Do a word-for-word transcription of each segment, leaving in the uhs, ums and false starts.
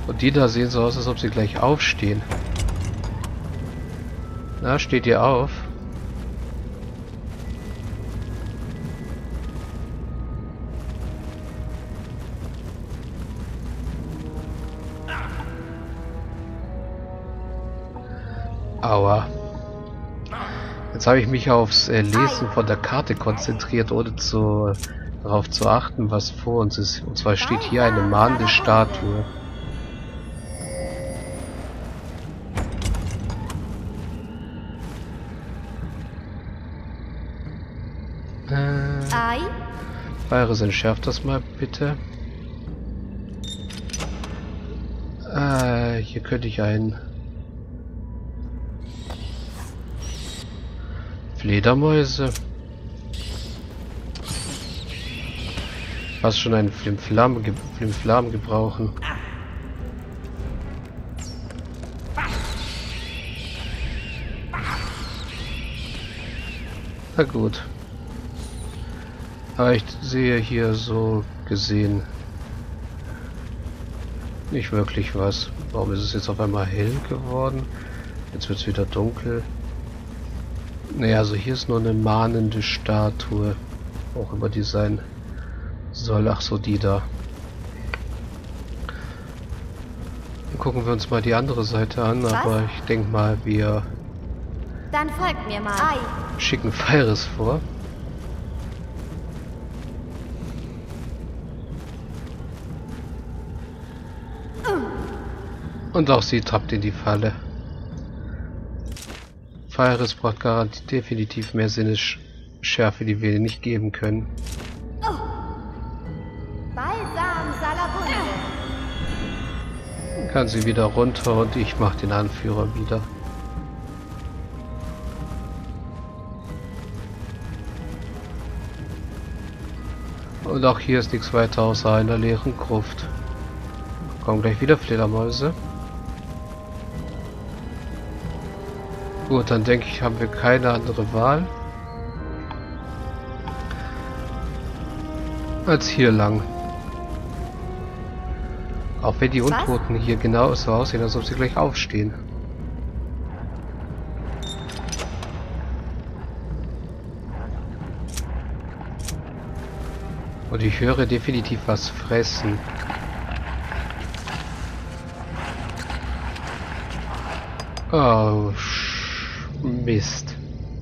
Und die da sehen so aus, als ob sie gleich aufstehen. Na, steht ihr auf? Aua. Jetzt habe ich mich aufs äh, Lesen von der Karte konzentriert, ohne zu, darauf zu achten, was vor uns ist. Und zwar steht hier eine mahnende Statue. Äh, Virus, entschärft das mal bitte. Äh, hier könnte ich ein Fledermäuse. Fast schon einen Flimflam ge Flimflam gebrauchen. Na gut. Aber ich sehe hier so gesehen nicht wirklich was. Warum ist es jetzt auf einmal hell geworden? Jetzt wird es wieder dunkel. Naja, also hier ist nur eine mahnende Statue. Auch immer die sein soll. Ach so, die da. Dann gucken wir uns mal die andere Seite an, was? Aber ich denke mal, wir Dann folgt mir mal. Ei. schicken Virus vor. Und auch sie tappt in die Falle. Virus braucht garantiert definitiv mehr Sinnesschärfe, die wir nicht geben können. Oh. Balsam Salabunde. Kann sie wieder runter und ich mache den Anführer wieder. Und auch hier ist nichts weiter außer einer leeren Gruft. Kommen gleich wieder Fledermäuse. Gut, dann denke ich, haben wir keine andere Wahl als hier lang. Auch wenn die Untoten hier genau so aussehen, als ob sie gleich aufstehen. Und ich höre definitiv was fressen. Oh, Mist.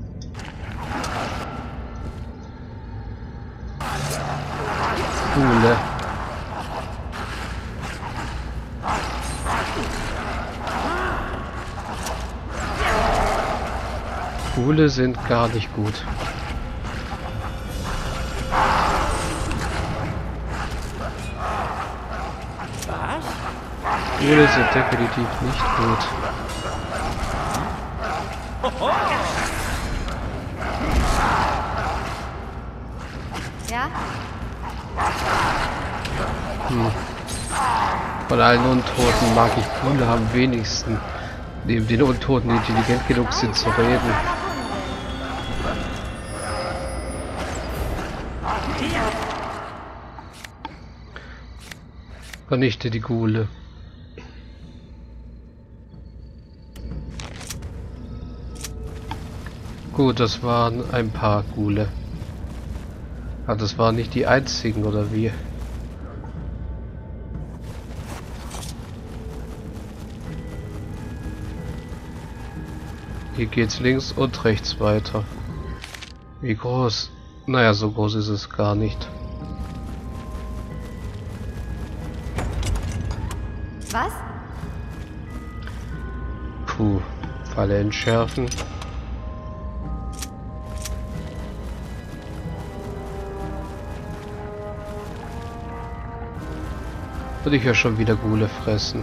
Gule. Gule sind gar nicht gut. Gule sind definitiv nicht gut. Ja? Hm. Von allen Untoten mag ich Gule am wenigsten. Neben den Untoten, die intelligent genug sind zu reden. Vernichte die Gule. Gut, das waren ein paar Gule. Ah, das waren nicht die einzigen, oder wie? Hier geht's links und rechts weiter. Wie groß? Naja, so groß ist es gar nicht. Was? Puh, Falle entschärfen. Würde ich ja schon wieder Gule fressen.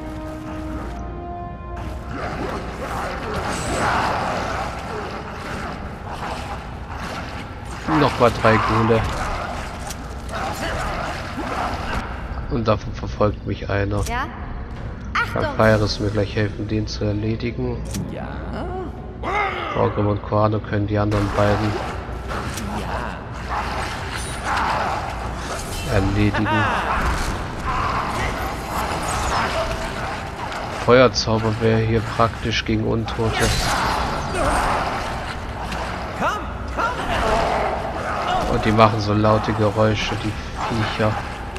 Nochmal drei Gule. Und davon verfolgt mich einer. Ja? Kann Virus mir gleich helfen, den zu erledigen. Ja. Borgrim und Koano können die anderen beiden erledigen. Feuerzauber wäre hier praktisch gegen Untote. Und die machen so laute Geräusche, die Viecher.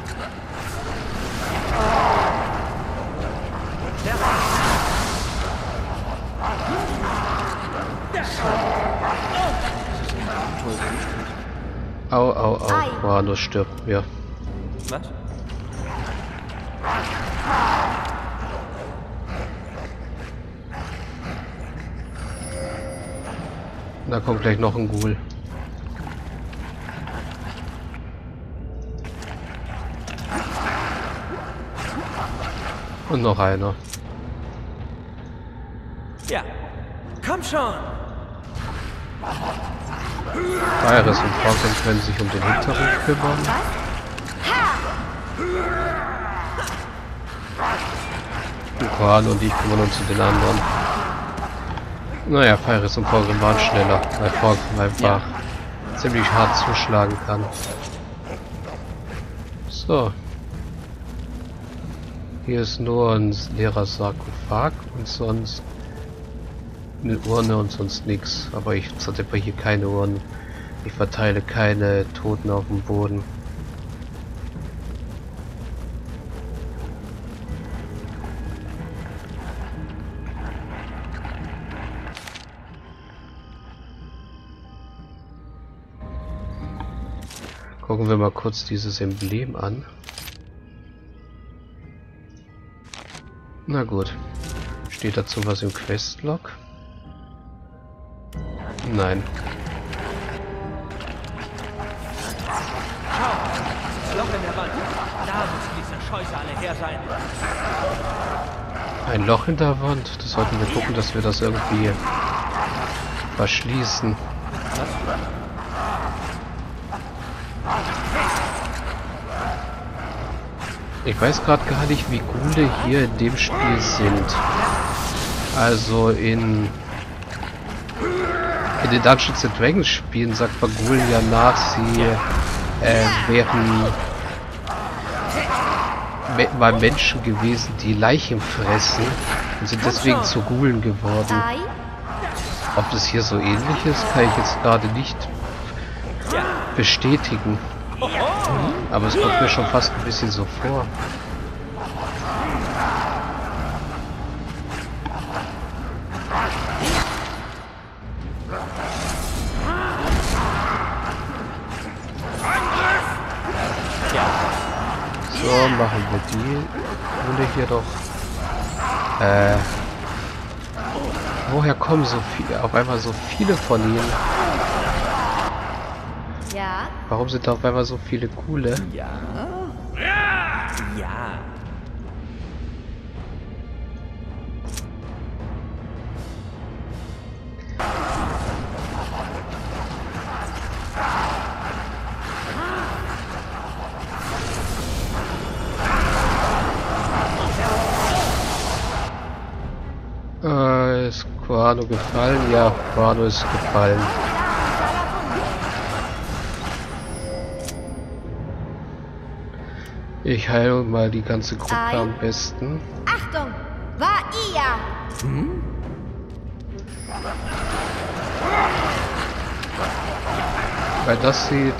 Au, au, au. Guano stirbt mir. Was? Da kommt gleich noch ein Ghoul. Und noch einer. Ja, komm schon! Iris und Falcon können sich um den hinteren kümmern. Und Koran und ich kümmern uns um den anderen. Naja, Iris und Falcon waren schneller, weil Falcon einfach ja. ziemlich hart zuschlagen kann. So. Hier ist nur ein leerer Sarkophag und sonst eine Urne und sonst nichts. Aber ich zerdeppe hier keine Urnen. Ich verteile keine Toten auf dem Boden. Gucken wir mal kurz dieses Emblem an. Na gut. Steht dazu was im Questlog? Nein. Schau! Das Loch in der Wand. Da muss diese Scheusale her sein. Ein Loch in der Wand? Das sollten wir gucken, dass wir das irgendwie verschließen. Ich weiß gerade gar nicht, wie Ghule hier in dem Spiel sind. Also in, in den Dungeons and Dragons Spielen sagt man Ghoulen ja nach, sie äh, wären me mal Menschen gewesen, die Leichen fressen und sind deswegen zu Ghoulen geworden. Ob das hier so ähnlich ist, kann ich jetzt gerade nicht bestätigen. Aber es kommt mir schon fast ein bisschen so vor. So, machen wir die Runde hier doch. Äh, woher kommen so viele, auf einmal so viele von ihnen? Ja? Warum sind da auf einmal so viele Ghule? Ja. Ja. Äh, ist Guano gefallen? Ja, Guano ist gefallen. Ich heile mal die ganze Gruppe Ein. am besten. Achtung! War ihr! Hm? Weil das sieht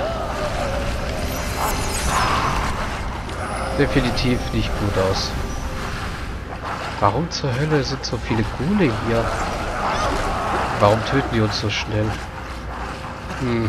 definitiv nicht gut aus. Warum zur Hölle sind so viele Ghule hier? Warum töten die uns so schnell? Hm.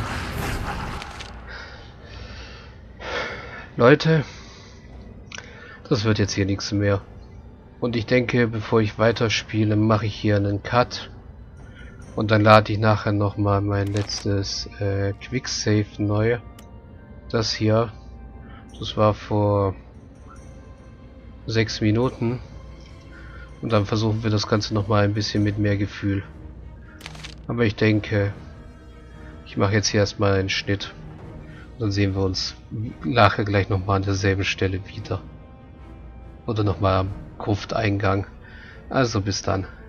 Leute, das wird jetzt hier nichts mehr. Und ich denke, bevor ich weiterspiele, mache ich hier einen Cut. Und dann lade ich nachher nochmal mein letztes äh, Quicksave neu. Das hier, das war vor sechs Minuten. Und dann versuchen wir das Ganze nochmal ein bisschen mit mehr Gefühl. Aber ich denke, ich mache jetzt hier erstmal einen Schnitt. Dann sehen wir uns nachher gleich nochmal an derselben Stelle wieder. Oder nochmal am Grufteingang. Also bis dann.